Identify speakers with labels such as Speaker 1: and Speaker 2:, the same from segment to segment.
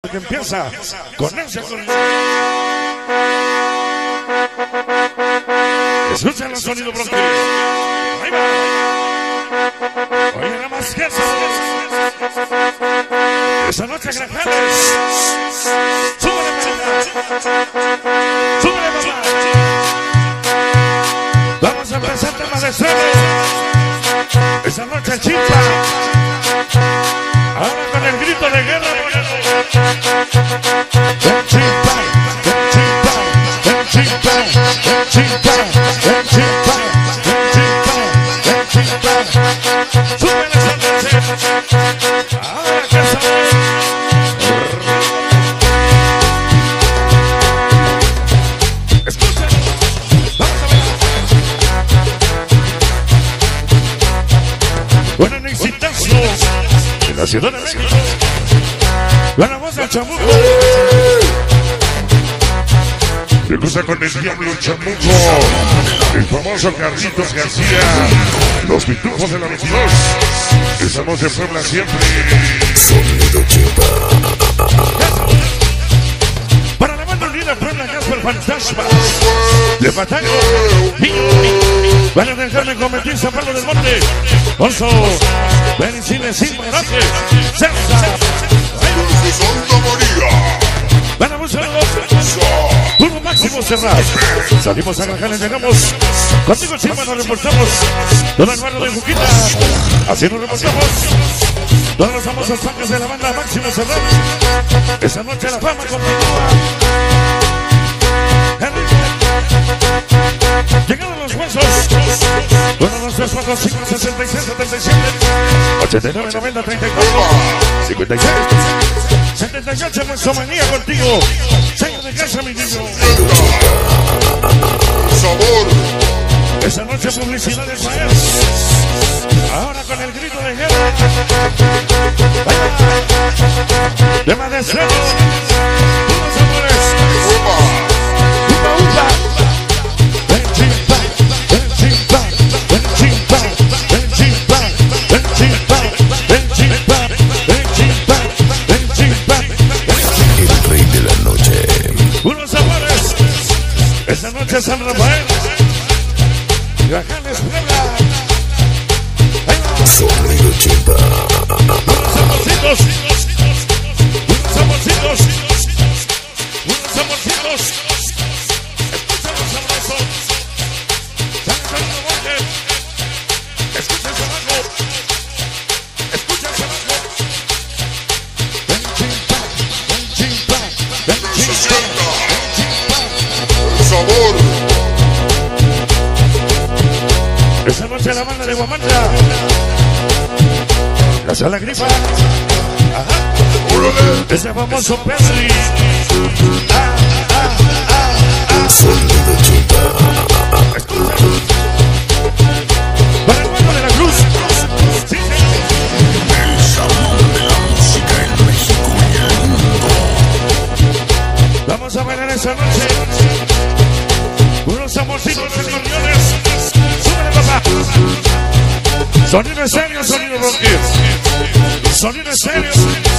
Speaker 1: porque empieza con ese sonido. Escuchen el sonido bronco. Ahí va. Oye, nada más que eso. Esa noche, Granjales. Súbele, mamá. Súbele, mamá. Vamos a empezar temas de suelo. Esa noche, Chimpa. Ahora con el grito de guerra. El Chimpa, el Chimpa, el Chimpa, el Chimpa, el Chimpa, el Chimpa, el Chimpa. Súbele esa noche. Ahora que sabes. Escuchen. Vamos a ver. Bueno, en exitazo. En la Ciudad de México. La voz del Chamuco. Me gusta con el diablo Chamuco. El famoso Carlitos García. Los pitufos de la 22. Estamos en Puebla siempre.
Speaker 2: Sonido Chimpa.
Speaker 1: Para la banda unida Puebla Casper Fantasmas. De Patango. Van a dejarme convertir San Pablo del Monte. Oso. Benicine sin Morate. César.
Speaker 2: Santa María.
Speaker 1: Van a saludos. Puro Máximo Serrat. Salimos a Granjales, llegamos. Contigo Chimpa nos reportamos. Don Álvaro de Juquita. Así nos reportamos. Todos los famosos fans de la banda Máximo Serrat. Esa noche la fama continúa. Llegaron los huesos. 1, 2, 3, 4, 5, 66, 77, 89, 90, 34, 56, 78, Hueso Manía contigo. Sello de casa, mi niño.
Speaker 2: Sabor.
Speaker 1: Esa noche publicidades maestros. Ahora con el grito de guerra. Tema de cero. Unos amores. Upa, upa. El Chimpa, el Chimpa, el Chimpa, el Chimpa, el Chimpa, el Chimpa, el Chimpa, el Chimpa.
Speaker 2: El rey de la noche.
Speaker 1: Unos amores. Esta noche San Rafael. Granjales, Puebla.
Speaker 2: Sonido Chimpa.
Speaker 1: Unos amorcitos. Unos amorcitos. Unos amorcitos. Escucha los abrazos. Sale el bote. Escucha ese abajo. Escucha ese abajo. El Chimpa. El Chimpa. El Chimpa.
Speaker 2: El sabor.
Speaker 1: Esa noche la banda de Guamantla. La Sala Grifa. Ajá. Ese famoso Perry.
Speaker 2: Sonido Chimpa.
Speaker 1: Para el pueblo de la Cruz. Sí,
Speaker 2: El sabor de la música en México y el mundo.
Speaker 1: vamos a bailar esa noche. Unos amorcitos escorpiones. Súbele, papá. Sonido en serio, sonido ronquis. Sonido en serio.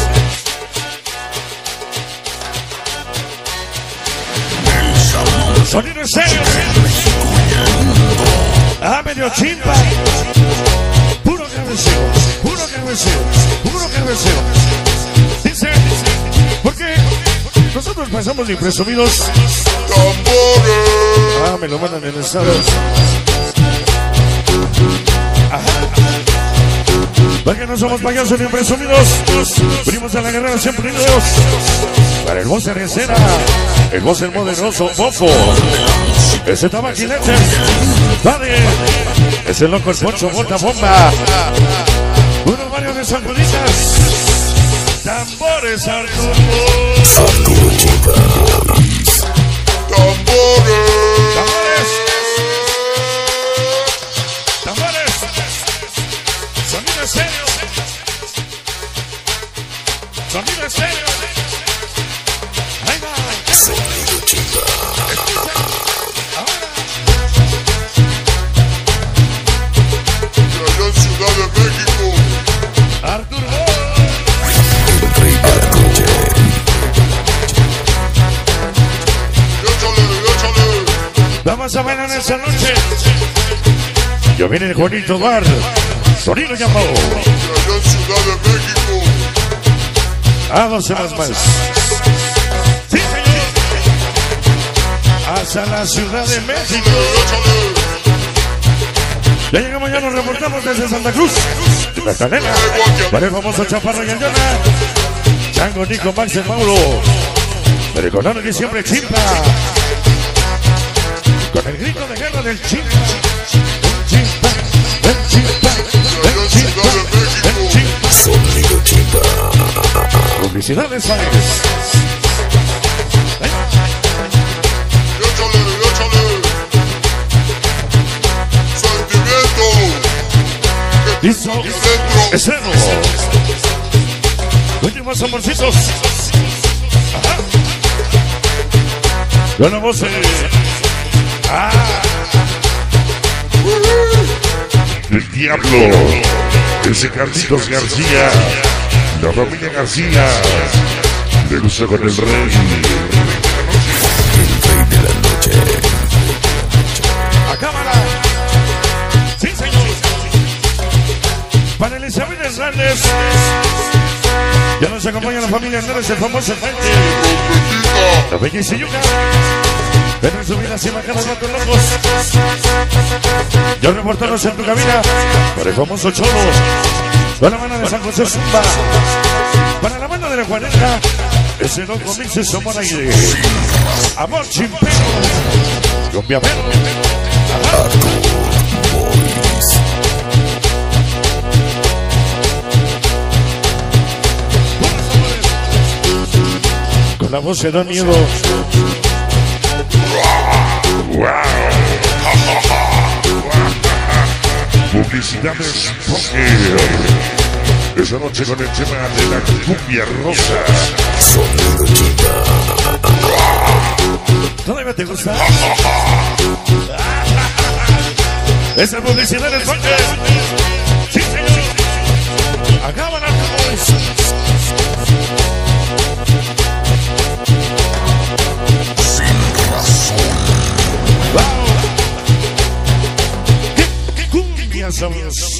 Speaker 1: Sonido en serio. Ah, medio Chimpa. Puro cabeceo. Puro cabeceo. Puro cabeceo. Dice, porque nosotros pasamos de presumidos.
Speaker 2: Tambores.
Speaker 1: Ah, me lo mandan en estado. Ajá. Porque no somos payasos ni presumidos. Venimos a la guerrera siempre unidos. Para el voz de Recera, el voz del poderoso Bofo, ese tabaquilete, Padre, ese loco el Poncho Bota Bomba, unos varios de sacuditas, tambores Arturo.
Speaker 2: Arturo Chimpa. Tambores.
Speaker 1: Tambores. Tambores. Sonido serio. Sonido serio. Ahí va.
Speaker 2: Sonido Chimpa.
Speaker 1: Ahora.
Speaker 2: Allá en Ciudad de México.
Speaker 1: Arturo.
Speaker 2: El rey de la noche.
Speaker 1: vas a bailar esta noche? Yo vine el Juanito Bar, sonido llamó.
Speaker 2: Allá en Ciudad de México.
Speaker 1: A 2 semanas más. Sí, señor. Hasta la Ciudad de México. Ya llegamos, ya nos reportamos desde Santa Cruz, La Canela, para el famoso Chaparro y el Yona, Chango, Nico, Max, y Mauro, recordando que siempre chimpa, con el grito de guerra del chimpa, chimpa, chimpa, chimpa, chimpa,
Speaker 2: Sonido chimpa.
Speaker 1: publicidades, ¿sabes? Listo, estreno. Últimos amorcitos. Ajá. Con la voz.
Speaker 3: El diablo, ese Carlitos García, la familia García, le gusta con el rey.
Speaker 2: El rey de la noche.
Speaker 1: A cámara. Sí, señor. Para Elizabeth Hernández. Ya nos acompaña la familia Hernández, el famoso Fante. La bella Isiyuka. Ven en su vida sin bajar los vatos locos. Yo reportarnos en tu cabina para el famoso Cholo. Para la mano de San José Zumba. Para la mano de la Juaneta. Ese loco mix es amor aire. Amor chimpero. Cumbia perro. Con la voz de Don Miedo.
Speaker 3: Publicidades Poker. Esa noche con el tema de la cumbia rosa.
Speaker 2: Sonido chimpa.
Speaker 1: ¿Todavía te gusta? Esa publicidad del Poker. Sí, señor. Acaban a
Speaker 2: Sin razón.
Speaker 1: ¡Qué cumbia sabrosa!